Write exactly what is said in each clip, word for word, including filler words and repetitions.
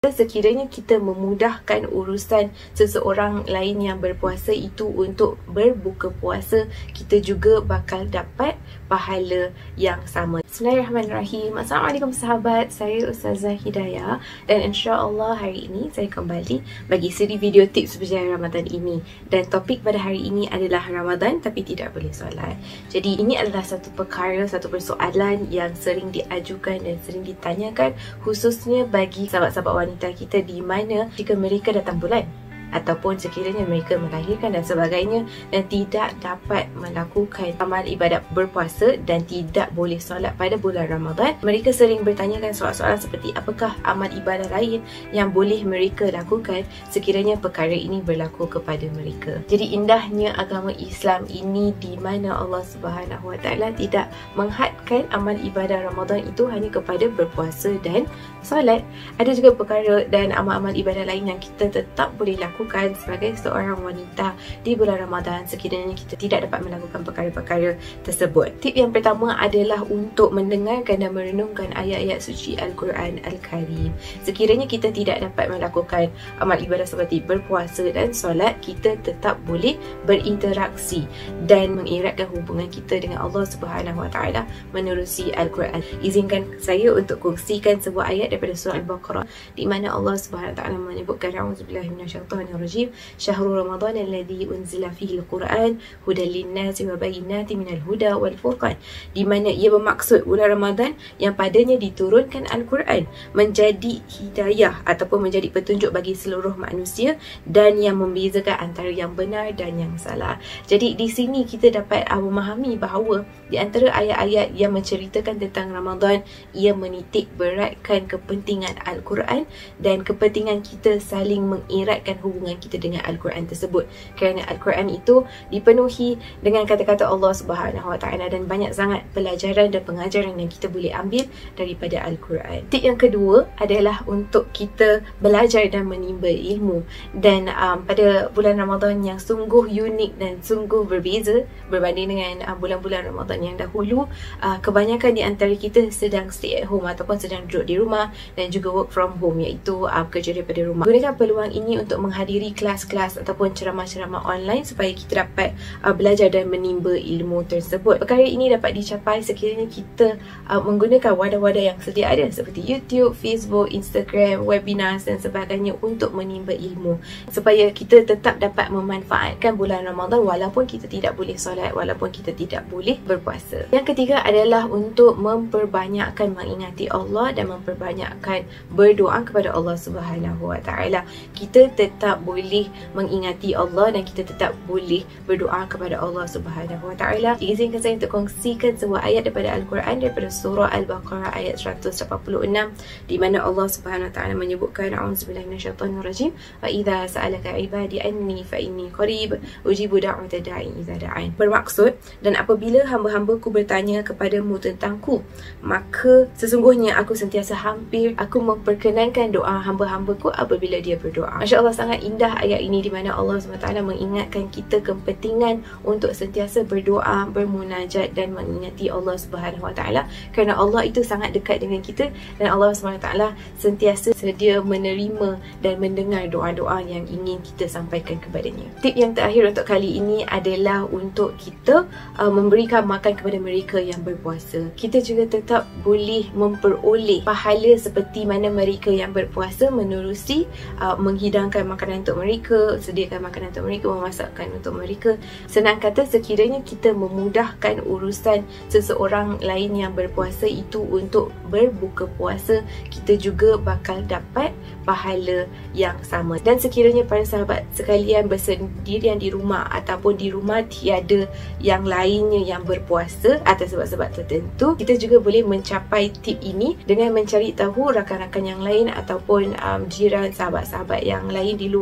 Sekiranya kita memudahkan urusan seseorang lain yang berpuasa itu untuk berbuka puasa, kita juga bakal dapat pahala yang sama. Bismillahirrahmanirrahim. Assalamualaikum sahabat, saya Ustazah Hidayah dan insya-Allah hari ini saya kembali bagi siri video tips berjaya Ramadan ini. Dan topik pada hari ini adalah Ramadan tapi tidak boleh solat. Jadi ini adalah satu perkara, satu persoalan yang sering diajukan dan sering ditanyakan, khususnya bagi sahabat-sahabat wanita kita di mana jika mereka datang bulan ataupun sekiranya mereka melahirkan dan sebagainya dan tidak dapat melakukan amal ibadat berpuasa dan tidak boleh solat pada bulan Ramadan, mereka sering bertanyakan soalan-soalan seperti apakah amal ibadah lain yang boleh mereka lakukan sekiranya perkara ini berlaku kepada mereka. Jadi indahnya agama Islam ini di mana Allah Subhanahu Wa Taala tidak menghadkan amal ibadah Ramadan itu hanya kepada berpuasa dan solat. Ada juga perkara dan amal-amal ibadah lain yang kita tetap boleh lakukan sebagai seorang wanita di bulan Ramadan sekiranya kita tidak dapat melakukan perkara-perkara tersebut. Tip yang pertama adalah untuk mendengarkan dan merenungkan ayat-ayat suci Al-Quran Al-Karim. Sekiranya kita tidak dapat melakukan amal ibadah seperti berpuasa dan solat, kita tetap boleh berinteraksi dan mengeratkan hubungan kita dengan Allah Subhanahu Wa Taala menerusi Al-Quran. Izinkan saya untuk kongsikan sebuah ayat daripada surah Al-Baqarah di mana Allah Subhanahu Wa Taala menyebutkan a'udzubillahi minasyaitonir rajim, syahrul ramadan alladzi unzila fihi al-Quran hudan lin-nasi wa bayyinatin minal huda wal furqan, di mana ia bermaksud bulan Ramadan yang padanya diturunkan Al-Quran menjadi hidayah ataupun menjadi petunjuk bagi seluruh manusia dan yang membezakan antara yang benar dan yang salah. Jadi di sini kita dapat uh, memahami bahawa di antara ayat-ayat yang menceritakan tentang Ramadan, ia menitik beratkan kepentingan Al-Quran dan kepentingan kita saling mengeratkan hubungan kita dengan Al-Quran tersebut, kerana Al-Quran itu dipenuhi dengan kata-kata Allah Subhanahu Wa Taala dan banyak sangat pelajaran dan pengajaran yang kita boleh ambil daripada Al-Quran. Tip yang kedua adalah untuk kita belajar dan menimba ilmu. Dan um, pada bulan Ramadan yang sungguh unik dan sungguh berbeza berbanding dengan uh, bulan-bulan Ramadan yang dahulu, uh, kebanyakan di antara kita sedang stay at home ataupun sedang duduk di rumah dan juga work from home, iaitu uh, kerja daripada rumah. Gunakan peluang ini untuk menghadiri kelas-kelas ataupun ceramah-ceramah online supaya kita dapat uh, belajar dan menimba ilmu tersebut. Perkara ini dapat dicapai sekiranya kita uh, menggunakan wadah-wadah yang sedia ada seperti YouTube, Facebook, Instagram, webinar dan sebagainya untuk menimba ilmu supaya kita tetap dapat memanfaatkan bulan Ramadan walaupun kita tidak boleh solat, walaupun kita tidak boleh berpuasa. Yang ketiga adalah untuk memperbanyakkan mengingati Allah dan memperbanyakkan berdoa kepada Allah Subhanahu Wa Taala. Kita tetap boleh mengingati Allah dan kita tetap boleh berdoa kepada Allah Subhanahu Wa Taala. Izinkan saya untuk kongsikan sebuah ayat daripada Al-Quran daripada surah Al-Baqarah ayat seratus lapan puluh enam di mana Allah Subhanahu Wa Taala menyebutkan a'udzubillahi minasyaitonir rajim, wa idza sa'alaka 'ibadi anni fa inni qarib ujibu da'wata da'i idza da'an. Bermaksud, dan apabila hamba-hambaku bertanya kepadamu tentangku, maka sesungguhnya aku sentiasa hampir, aku memperkenankan doa hamba-hambaku apabila dia berdoa. Masya-Allah, sangat indah ayat ini di mana Allah subhanahu wa taala mengingatkan kita kepentingan untuk sentiasa berdoa, bermunajat dan mengingati Allah Subhanahu Wa Taala, kerana Allah itu sangat dekat dengan kita dan Allah Subhanahu Wa Taala sentiasa sedia menerima dan mendengar doa-doa yang ingin kita sampaikan kepadanya. Tip yang terakhir untuk kali ini adalah untuk kita uh, memberikan makan kepada mereka yang berpuasa. Kita juga tetap boleh memperoleh pahala seperti mana mereka yang berpuasa menerusi uh, menghidangkan makanan untuk mereka, sediakan makanan untuk mereka, memasakkan untuk mereka. Senang kata, sekiranya kita memudahkan urusan seseorang lain yang berpuasa itu untuk berbuka puasa, kita juga bakal dapat pahala yang sama. Dan sekiranya para sahabat sekalian bersendirian di rumah ataupun di rumah tiada yang lainnya yang berpuasa atas sebab-sebab tertentu, kita juga boleh mencapai tip ini dengan mencari tahu rakan-rakan yang lain ataupun um, jiran, sahabat-sahabat yang lain di luar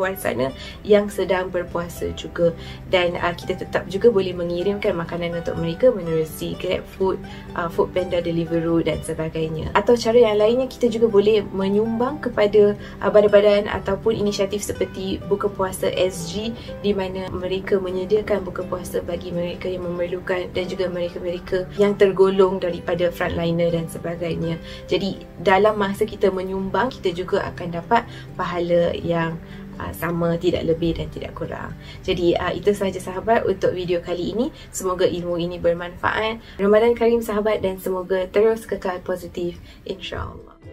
luar sana yang sedang berpuasa juga. Dan uh, kita tetap juga boleh mengirimkan makanan untuk mereka menerusi GrabFood, uh, Foodpanda Deliveroo dan sebagainya. Atau cara yang lainnya, kita juga boleh menyumbang kepada uh, badan-badan ataupun inisiatif seperti Buka Puasa S G, di mana mereka menyediakan buka puasa bagi mereka yang memerlukan dan juga mereka-mereka yang tergolong daripada frontliner dan sebagainya. Jadi dalam masa kita menyumbang, kita juga akan dapat pahala yang Uh, sama, tidak lebih dan tidak kurang. Jadi uh, itu sahaja sahabat untuk video kali ini. Semoga ilmu ini bermanfaat. Ramadan Karim sahabat, dan semoga terus kekal positif, insya-Allah.